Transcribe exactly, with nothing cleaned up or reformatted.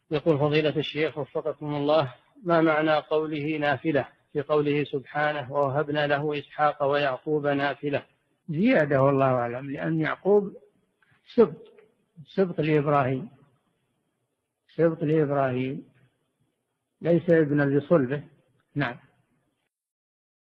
يقول فضيلة الشيخ وفقكم الله، ما معنى قوله نافلة في قوله سبحانه ووهبنا له إسحاق ويعقوب نافلة؟ زيادة والله أعلم، لأن يعقوب سبط سبط لإبراهيم سبط لإبراهيم ليس ابنا لصلبه. نعم.